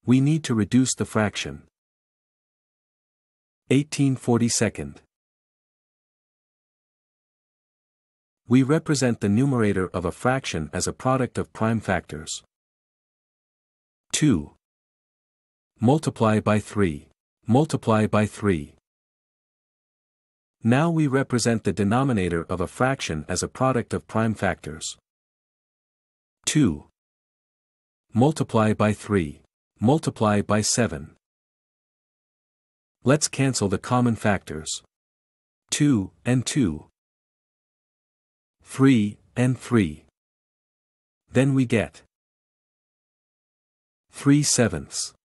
We need to reduce the fraction. 18/42. We represent the numerator of a fraction as a product of prime factors. 2. Multiply by 3. Multiply by 3. Now we represent the denominator of a fraction as a product of prime factors. 2. Multiply by 3. Multiply by 7. Let's cancel the common factors. 2 and 2. 3 and 3. Then we get 3/7.